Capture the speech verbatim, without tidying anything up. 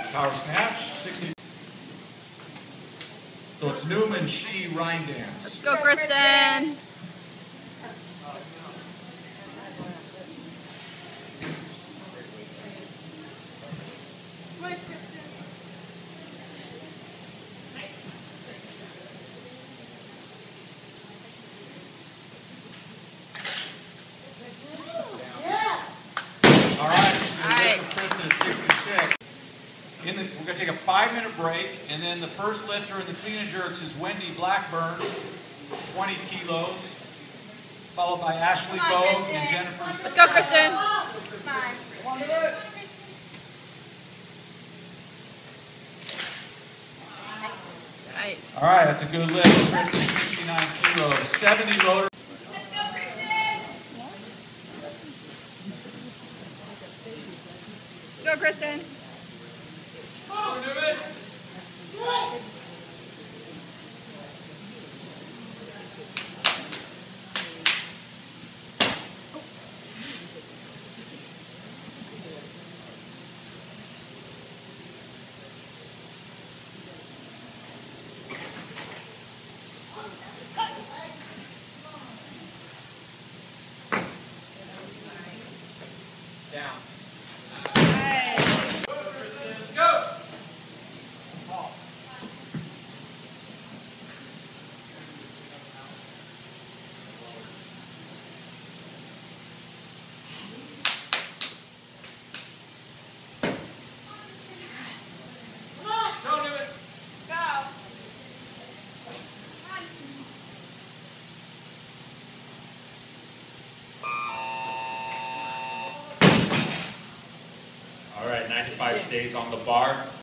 Power snatch, sixty. So it's Newman, She, Rhine dance. Let's go, Kristen. All right, All right. Kristen at sixty-six. In the, we're going to take a five-minute break, and then the first lifter in the clean and jerks is Wendy Blackburn, twenty kilos, followed by Ashley Bogue and Jennifer. Let's go, Kristen. Nice. All right, that's a good lift. Kristen, sixty-nine kilos, seventy loader. Let's go, Kristen. Let's go, Kristen. Down. Nice. Let's go. Don't do it. Go. All right, ninety-five stays on the bar.